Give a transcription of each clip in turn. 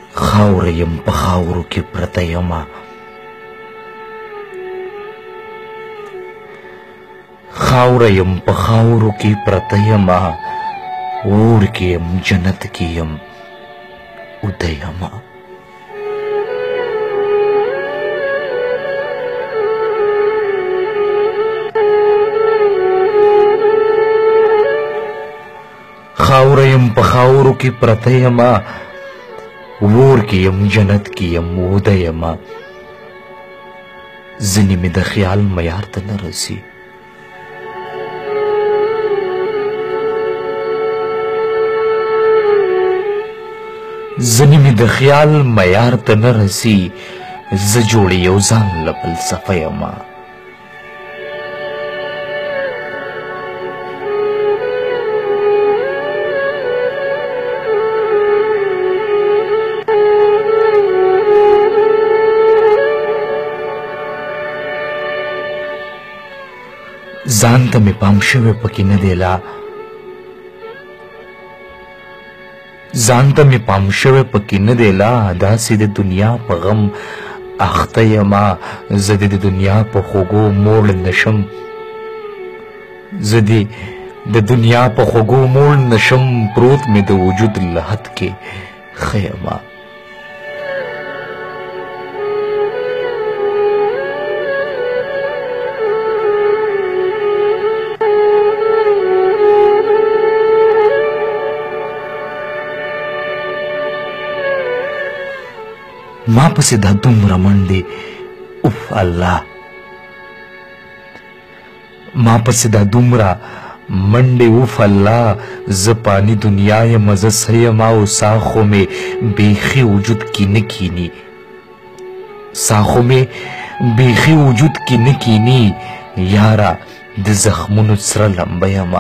خاوره یم په خاورو کې پرته یمه خاوره یم په خاورو کې پرته یمه اور کې یم جنت کې یم اوده یمه خاوره یم په خاورو کې پرته یمه اور کې یم جنت کې یم اوده یمه ځینې مې د خیال معیار ته نه رسي ځینې مې د خیال معیار ته نه رسي زه جوړ یو ځان له فلسفه یمه ځان ته مې پام شوی پکې نه دی لا ځان ته مې پام شوی پکې نه دی لا داسې د دنیا په غم اخته یمه زه د دنیا په خوږو موړ نشم زه د دنیا په خوږو موړ نشم پروت مې د وجود لحد کې ښه یمه ما پسې دا دومره منډې اوف الله ما پسې دا دومره منډې اوف الله زه پانی دنیا یم زه څه یم او ساه خو مې بیخي وجود کې نه کیني ساه خو مې بیخي وجود کې نه کیني یاره د زخمونو سره لمبه یمه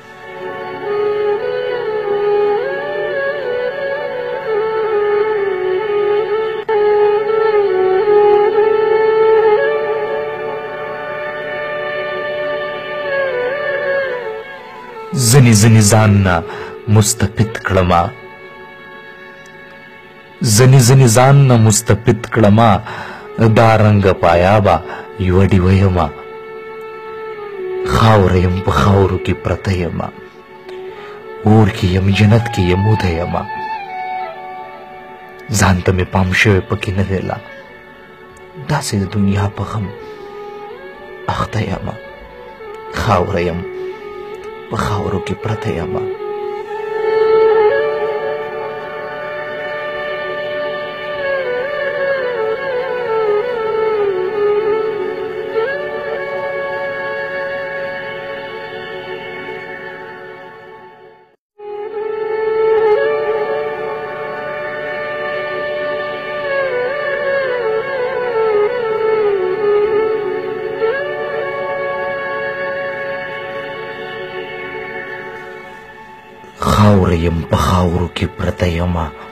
ځنې ځان نه مستفید کړمه ځنې ځان نه مستفید کړمه دا رنګه پایابه یوه ډیوه یمه خاوره یم په خاورو کې پرته یمه اور کې یم جنت کې یم اوده یمه ځان ته مې پام شوی پکې نه دی لا داسې د دنیا په غم اخته یمه خاوره یم په خاورو کې پرته یمه خاوره یم په خاورو کې پرته یمه